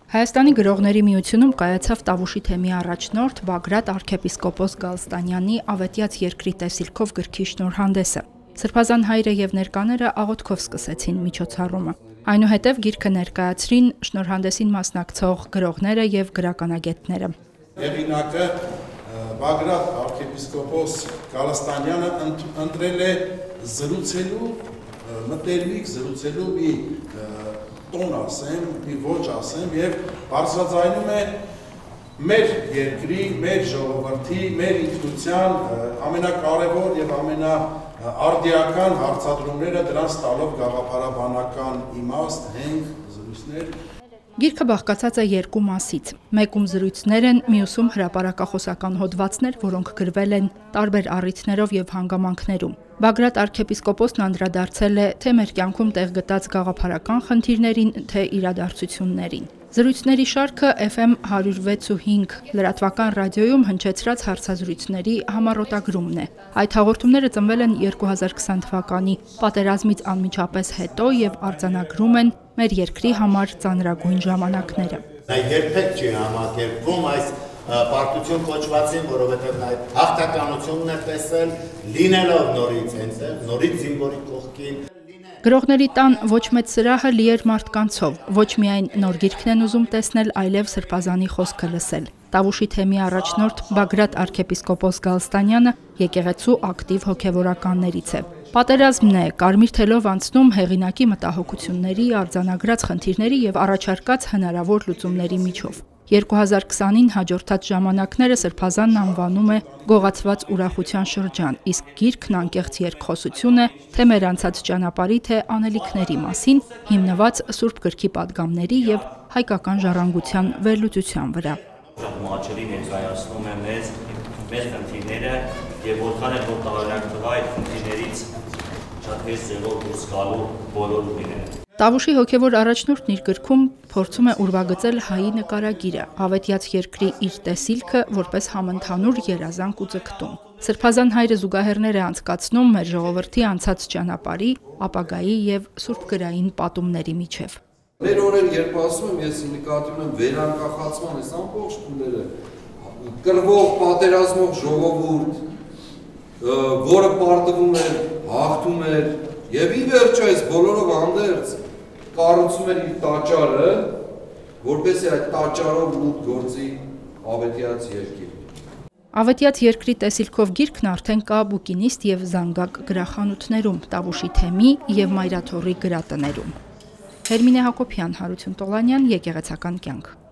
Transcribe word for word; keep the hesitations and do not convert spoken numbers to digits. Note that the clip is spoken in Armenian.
Հայաստանի գրողների միությունում կայացավ Տավուշի թեմի առաջնորդ Բագրատ արքեպիսկոպոս Գալստանյանի «Ավետյաց երկրի» տեսիլքով գրքի շնորհանդեսը։ Սրբազան հայրը եւ ներկաները աղոթքով սկսեցին միջոցառումը։ Այնուհետև գիրքը ներկայացրին շնորհանդեսին մասնակցող գրողները եւ գրականագետները։ Հեղինակը Բագրատ արքեպիսկոպոս Գալստանյանը ընտրել է զրուցելու, մտերմիկ զրուցելու մի տոն ասեմ, մի ոչ ասեմ եւ բարձրաձայնում է մեր երկրի, մեր ժողովրդի, մեր ինքնության ամենակարևոր եւ ամենաարդիական հարցադրումները դրանց տալով գաղափարաբանական իմաստ, հենք, զրույցներ։ Գիրքը բաղկացած է երկու մասից։ Մեկում զրույցներ են, մյուսում հրապարակախոսական հոդվածներ, որոնք գրվել են տարբեր առիթներով եւ հանգամանքներում։ Բագրատ արքեպիսկոպոսն անդրադարձել է թե մեր կյանքում տեղ գտած գաղափարական խնդիրներին, թե իրադարձություններին։ Զրույցների շարքը F M one oh six point five լրատվական ռադիոյում հնչեցրած հարցազրույցների համառոտագրումն է։ Այդ հաղորդումները ծնվել են two thousand twenty թվականի պատերազմից անմիջապես հետո եւ արձանագրում են մեր երկրի համար ծանրագույն ժամանակները։ Նա երբեք չի համակերպվում այս պարտություն կոչվածին, որովհետև նա հաղթականությունն է տեսել, լինելով նորից այնտեղ, նորից զինվորի կողքին։ Գրողների տան ոչ մեծ սրահը լի էր մարդկանցով, ոչ միայն նոր գիրքն են ուզում տեսնել, այլև սրբազանի խոսքը լսել։ Տավուշի թեմի առաջնորդ Բագրատ արքեպիսկոպոս Գալստանյանը եկեղեցու ակտիվ հոգևորականներից է։ Պատերազմն է կարմիր թելով անցնում հեղինակի մտահոգությունների, արձանագրած խնդիրների եւ առաջարկած հնարավոր լուծումների միջով։ two thousand twenty-ին հաջորդած ժամանակները Սրբազանն անվանում է գողացված ուրախության շրջան, իսկ գիրքն անկեղծ երկխոսություն է թե մեր անցած ճանապարհի, թե անելիքների մասին, հիմնված Սուրբ գրքի պատգամների եւ հայկական ժառանգության վերլուծության վրա։ Մաչելի ներկայացնում է մեզ մեր խնդիրները եւ որքան է որ տարօրինակ տղա այդ խնդիրներից շատ հեշտ ձևով դուրս գալու բոլոր ուղիները։ Տավուշի հոգևոր առաջնորդն իր գրքում փորձում է ուրվագծել հայի նկարագիրը, ավետյաց երկրի իր տեսիլքը որպես համընդհանուր երազանք ու ձգտում։ Սրբազան հայրը զուգահեռներ է անցկացնում մեր ժողովրդի անցած ճանապարհի, ապագայի եւ սուրբգրային պատումների միջև։ Մեր օրեր երբ ասում եմ, ես նկատի ունեմ վերանկախացման այս ամբողջ փուլերը, կռվող, պատերազմող ժողովուրդ, որը պարտվում էր, հաղթում էր եւ ի վերջո այս բոլորով հանդերձ կառուցում էր իր տաճարը, որպեսզի այդ տաճարով մուտք գործի ավետյաց երկիր։ Ավետյաց երկրի տեսիլքով գիրքն արդեն կա բուկինիստ եւ զանգակ գրախանութներում, Տավուշի թեմի եւ Մայրաթոռի գրատներում։ Հերմինե Հակոբյան, Հարություն Տոլանյան, Եկեղեցական կյանք։